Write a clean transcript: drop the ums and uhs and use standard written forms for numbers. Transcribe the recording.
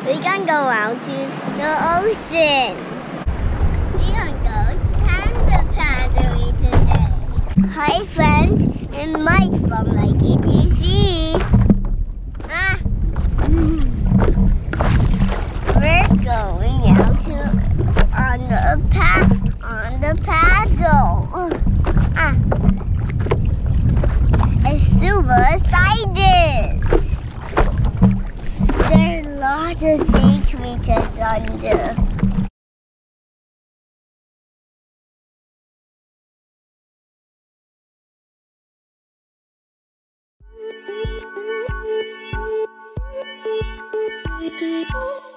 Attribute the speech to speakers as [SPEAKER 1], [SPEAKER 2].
[SPEAKER 1] We're gonna go out to the ocean. We're gonna go stand-up paddling today. Hi friends, and Mike from Mikey TV. We're going out on the paddle. I'm super excited. There are lots of sea creatures under. Thank you.